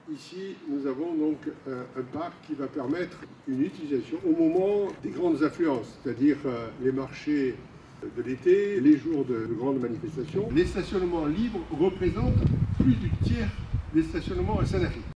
Ici, nous avons donc un parc qui va permettre une utilisation au moment des grandes affluences, c'est-à-dire les marchés de l'été, les jours de grandes manifestations. Les stationnements libres représentent plus du tiers des stationnements à Sanary.